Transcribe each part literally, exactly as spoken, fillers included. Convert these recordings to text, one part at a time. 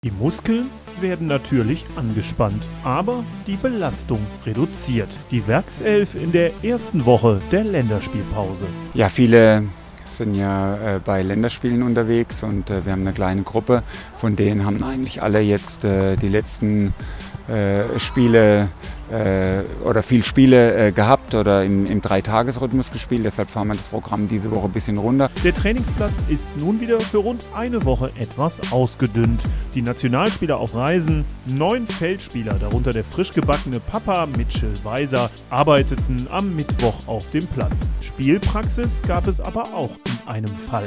Die Muskeln werden natürlich angespannt, aber die Belastung reduziert. Die Werkself in der ersten Woche der Länderspielpause. Ja, viele sind ja äh, bei Länderspielen unterwegs und äh, wir haben eine kleine Gruppe. Von denen haben eigentlich alle jetzt äh, die letzten äh, Spiele äh, oder viel Spiele äh, gehabt oder im, im Dreitagesrhythmus gespielt. Deshalb fahren wir das Programm diese Woche ein bisschen runter. Der Trainingsplatz ist nun wieder für rund eine Woche etwas ausgedünnt. Die Nationalspieler auf Reisen, neun Feldspieler, darunter der frisch gebackene Papa Mitchell Weiser, arbeiteten am Mittwoch auf dem Platz. Spielpraxis gab es aber auch in einem Fall.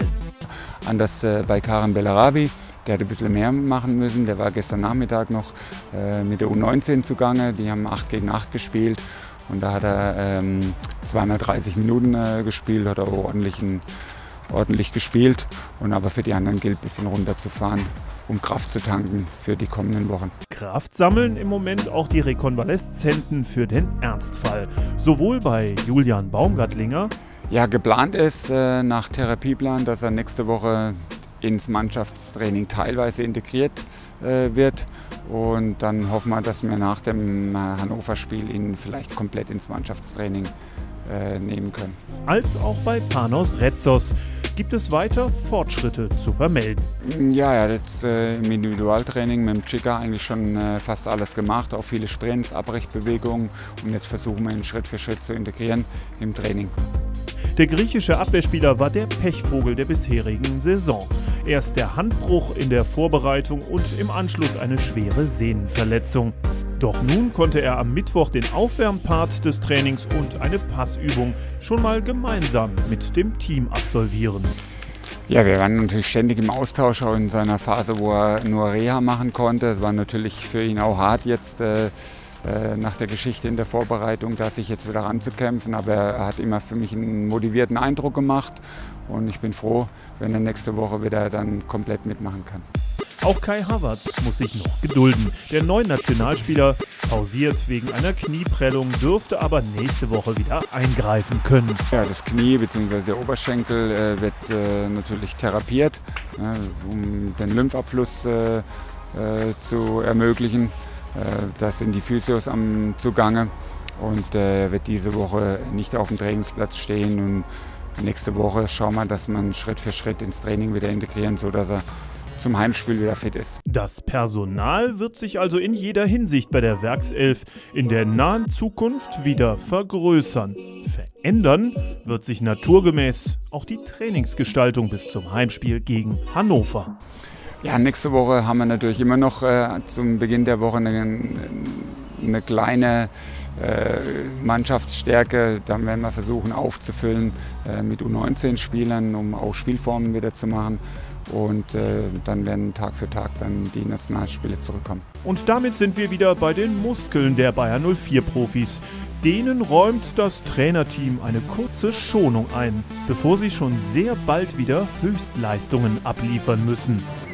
Anders äh, bei Karim Bellarabi, der hätte ein bisschen mehr machen müssen. Der war gestern Nachmittag noch äh, mit der U neunzehn zugange. Die haben acht gegen acht gespielt und da hat er ähm, zweimal dreißig Minuten äh, gespielt, hat er ordentlich, ordentlich gespielt. Und aber für die anderen gilt, ein bisschen runterzufahren, um Kraft zu tanken für die kommenden Wochen. Kraft sammeln im Moment auch die Rekonvaleszenten für den Ernstfall. Sowohl bei Julian Baumgartlinger. Ja, geplant ist äh, nach Therapieplan, dass er nächste Woche ins Mannschaftstraining teilweise integriert äh, wird. Und dann hoffen wir, dass wir nach dem äh, Hannover-Spiel ihn vielleicht komplett ins Mannschaftstraining äh, nehmen können. Als auch bei Panos Retzos gibt es weiter Fortschritte zu vermelden. Ja, er hat jetzt äh, im Individualtraining mit dem Chica eigentlich schon äh, fast alles gemacht, auch viele Sprints, Abbrechbewegungen. Und jetzt versuchen wir ihn Schritt für Schritt zu integrieren im Training. Der griechische Abwehrspieler war der Pechvogel der bisherigen Saison. Erst der Handbruch in der Vorbereitung und im Anschluss eine schwere Sehnenverletzung. Doch nun konnte er am Mittwoch den Aufwärmpart des Trainings und eine Passübung schon mal gemeinsam mit dem Team absolvieren. Ja, wir waren natürlich ständig im Austausch, auch in seiner Phase, wo er nur Reha machen konnte. Es war natürlich für ihn auch hart jetzt äh, äh, nach der Geschichte in der Vorbereitung, da sich jetzt wieder ranzukämpfen. Aber er hat immer für mich einen motivierten Eindruck gemacht und ich bin froh, wenn er nächste Woche wieder dann komplett mitmachen kann. Auch Kai Havertz muss sich noch gedulden. Der neue Nationalspieler pausiert wegen einer Knieprellung, dürfte aber nächste Woche wieder eingreifen können. Ja, das Knie bzw. der Oberschenkel äh, wird äh, natürlich therapiert, äh, um den Lymphabfluss äh, äh, zu ermöglichen. Äh, da sind die Physios am Zugange und er äh, wird diese Woche nicht auf dem Trainingsplatz stehen. Und nächste Woche schauen wir, dass man Schritt für Schritt ins Training wieder integrieren, sodass er zum Heimspiel wieder fit ist. Das Personal wird sich also in jeder Hinsicht bei der Werkself in der nahen Zukunft wieder vergrößern. Verändern wird sich naturgemäß auch die Trainingsgestaltung bis zum Heimspiel gegen Hannover. Ja, nächste Woche haben wir natürlich immer noch äh, zum Beginn der Woche eine, eine kleine äh, Mannschaftsstärke. Dann werden wir versuchen aufzufüllen äh, mit U neunzehn Spielern, um auch Spielformen wieder zu machen. Und äh, dann werden Tag für Tag dann die Nationalspiele zurückkommen. Und damit sind wir wieder bei den Muskeln der Bayer null vier Profis. Denen räumt das Trainerteam eine kurze Schonung ein, bevor sie schon sehr bald wieder Höchstleistungen abliefern müssen.